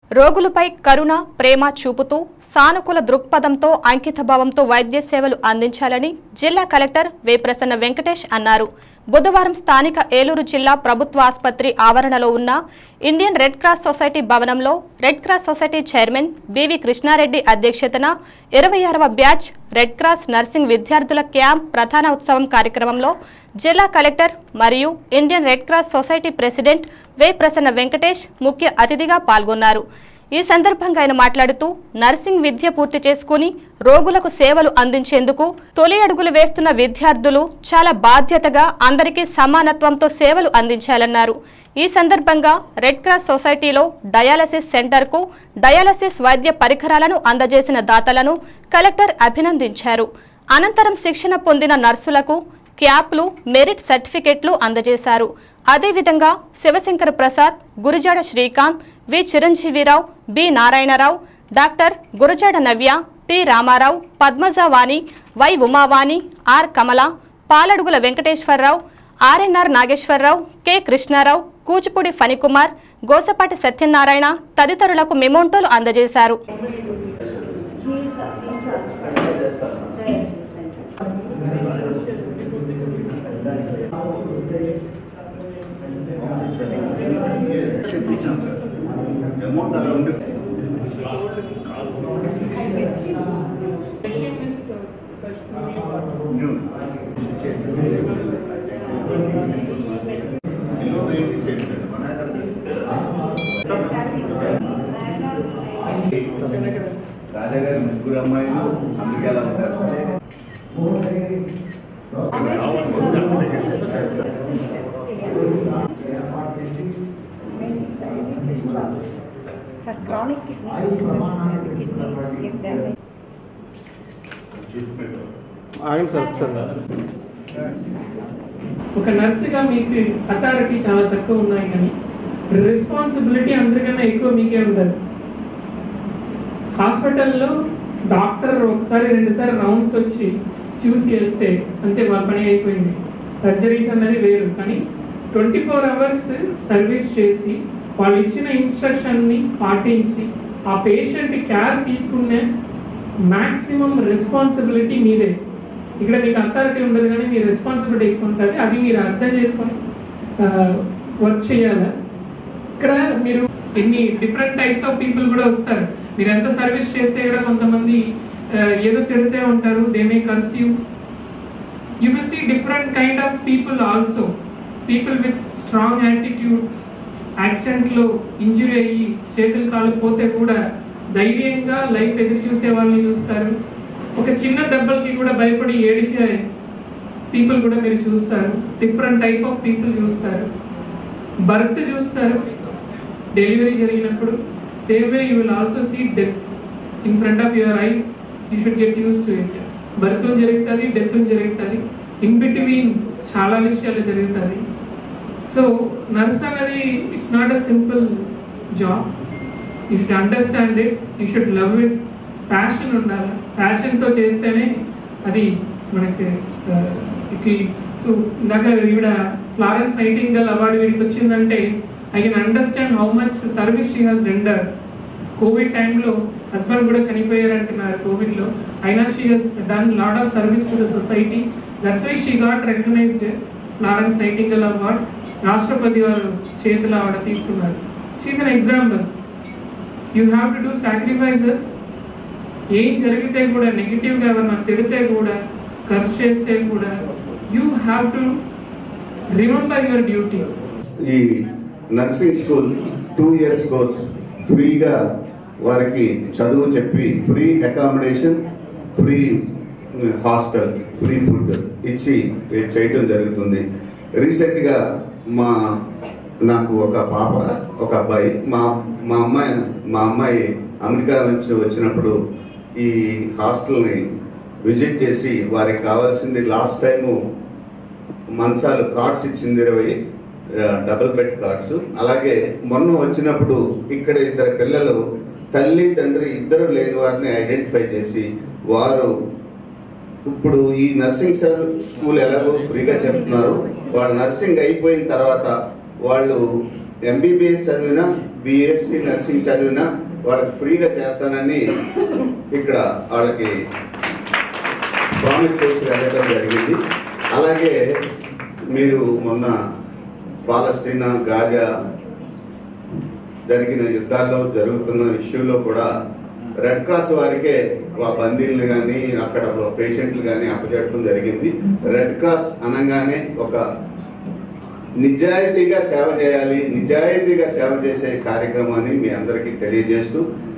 రోగులపై కరుణ ప్రేమ చూపుతూ సానుకూల దృక్పథంతో అంకితభావంతో వైద్య సేవలు అందించాలని జిల్లా కలెక్టర్ వి ప్రసన్న వెంకటేష్ అన్నారు. బుధవారం స్థానిక ఏలూరు జిల్లా ప్రభుత్వ ఆసుపత్రి ఆవరణలో ఉన్న ఇండియన్ రెడ్ క్రాస్ సొసైటీ భవనంలో red cross society chairman B V Krishna Reddy అధ్యక్షతన 26వ బ్యాచ్ రెడ్ క్రాస్ నర్సింగ్ విద్యార్థుల క్యాంప్ ప్రధాన ఉత్సవం కార్యక్రమంలో జిల్లా కలెక్టర్ మరియు Indian red cross society president V Prasanna Venkatesh ముఖ్య అతిథిగా పాల్గొన్నారు. ఈ సందర్భంగా ఆయన మాట్లాడుతూ నర్సింగ్ విద్య పూర్తి చేసుకుని రోగులకు సేవలు అందించేందుకు తొలి అడుగులు వేస్తున్న విద్యార్థులు చాలా బాధ్యతగా అందరికీ సమానత్వంతో సేవలు అందించాలన్నారు. ఈ సందర్భంగా రెడ్ క్రాస్ సొసైటీలో డయాలసిస్ సెంటర్కు డయాలసిస్ వైద్య పరికరాలను అందజేసిన దాతలను కలెక్టర్ అభినందించారు. అనంతరం శిక్షణ పొందిన నర్సులకు క్యాప్లు మెరిట్ సర్టిఫికెట్లు అందజేశారు. అదేవిధంగా Shivashankara Prasad, Gurujada Srikanth, V Chiranjeevi Rao, B Narayana Rao, doctor Gurajada Navya, T Rama Rao, Padmajavani, Y Umavani, R Kamala, Paladugula Venkateswara Rao, RNR Nageswara Rao, K Krishna Rao, Kuchipudi Phanikumar, Gosapati Satyanarayana తదితరులకు మెమోంటోలు అందజేశారు. రాజాగారి ముగ్గురు అమ్మాయిలు అమెరికాలో ఉంటారు. ఒక నర్సుగా మీకు అథారిటీ చాలా తక్కువ ఉన్నాయి, కానీ రెస్పాన్సిబిలిటీ అందరికన్నా ఎక్కువ మీకే ఉంటుంది. హాస్పిటల్లో డాక్టర్ ఒకసారి 2 సార్లు రౌండ్స్ వచ్చి చూసి వెళ్తే అంతే, వాళ్ళ పని అయిపోయింది. సర్జరీస్ అన్నది వేరు, కానీ 24 అవర్స్ సర్వీస్ చేసి వాళ్ళు ఇచ్చిన ఇన్స్ట్రక్షన్ని పాటించి ఆ పేషెంట్ కేర్ తీసుకునే మ్యాక్సిమం రెస్పాన్సిబిలిటీ మీదే. ఇక్కడ మీకు అథారిటీ ఉండదు, కానీ మీ రెస్పాన్సిబిలిటీ ఎక్కువ ఉంటుంది. అది మీరు అర్థం చేసుకొని వర్క్ చేయాలి. ఇక్కడ మీరు ఎన్ని డిఫరెంట్ టైప్స్ ఆఫ్ పీపుల్ కూడా వస్తారు. మీరు ఎంత సర్వీస్ చేస్తే కూడా కొంతమంది ఏదో తిడితే ఉంటారు, they may curse you. You will see different kind of people also. People with strong attitude, యాక్సిడెంట్లో ఇంజురీ అయ్యి చేతులు కాళ్ళు పోతే కూడా ధైర్యంగా లైఫ్ ఎదురు చూసే వాళ్ళని చూస్తారు. ఒక చిన్న దెబ్బలకి కూడా భయపడి ఏడిచే పీపుల్ కూడా మీరు చూస్తారు. డిఫరెంట్ టైప్ ఆఫ్ పీపుల్ చూస్తారు. బర్త్ చూస్తారు. డెలివరీ జరిగినప్పుడు same way you will also see death in front of your eyes. You should get use to it. Birth జరుగుతుంది, డెత్ జరుగుతుంది, ఇన్ బిట్వీన్ చాలా విషయాలు జరుగుతుంది. సో నర్స్ అనేది it's not a simple job. You should understand it, you should love it. Passion ఉండాలి. ప్యాషన్తో చేస్తేనే అది మనకి ఇట్లా. సో ఇందాక ఈవిడ ఫ్లారెన్స్ నైటింగేల్ అవార్డు వీడికి వచ్చిందంటే I can understand how much service she has rendered. Covid టైంలో హస్బెండ్ కూడా చనిపోయారంటున్నారు కోవిడ్లో, అయినా she has done lot of service to the society. That's why she got recognised Florence Nightingale award. రాష్ట్రపతి వారు చేతుల ఆవిడ తీసుకున్నారు. She is an example. You have to do sacrifices. ఏం జరిగితే కూడా, నెగిటివ్గా ఎవరన్నా తిడితే కూడా, కర్స్ చేస్తే కూడా, you have to remember your duty. ఈ నర్సింగ్ స్కూల్ 2 years కోర్స్ ఫ్రీగా వారికి చదువు చెప్పి free accommodation, free hostel, free food ఇచ్చి చేయటం జరుగుతుంది. రీసెంట్గా నాకు ఒక పాప, ఒక అబ్బాయి, మా అమ్మాయి అమెరికా నుంచి వచ్చినప్పుడు ఈ హాస్టల్ని విజిట్ చేసి వారికి కావాల్సింది లాస్ట్ టైము మంచాలు కార్డ్స్ ఇచ్చింది, 20 డబుల్ బెడ్ కార్డ్స్. అలాగే మొన్న వచ్చినప్పుడు ఇక్కడ 2 పిల్లలు తల్లి తండ్రి ఇద్దరు లేని వారిని ఐడెంటిఫై చేసి వారు ఇప్పుడు ఈ నర్సింగ్ స్కూల్ ఎలాగో ఫ్రీగా చెప్తున్నారు. వాళ్ళు నర్సింగ్ అయిపోయిన తర్వాత వాళ్ళు MBBS చదివినా BSc నర్సింగ్ చదివినా వాళ్ళకి ఫ్రీగా చేస్తానని ఇక్కడ వాళ్ళకి ప్రామిస్ చేసి వెళ్ళడం జరిగింది. అలాగే మీరు మొన్న పాలస్తీనా గాజా జరిగిన యుద్ధాల్లో జరుగుతున్న ఇష్యూలో కూడా రెడ్ క్రాస్ వారికే బందీలను కానీ అక్కడ పేషెంట్లు కానీ అప్పచెప్పడం జరిగింది. రెడ్ క్రాస్ అనగానే ఒక నిజాయితీగా సేవ చేయాలి, నిజాయితీగా సేవ చేసే కార్యక్రమాన్ని మీ అందరికీ తెలియజేస్తూ